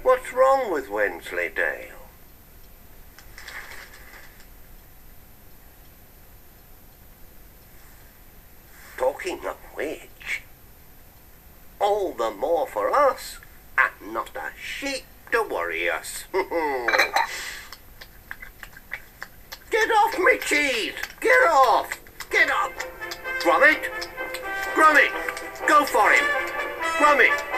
What's wrong with Wensleydale? Talking of which, all the more for us, and not a sheep to worry us. Get off me cheese! Get off! Get up! Gromit! Gromit! Go for him! Gromit!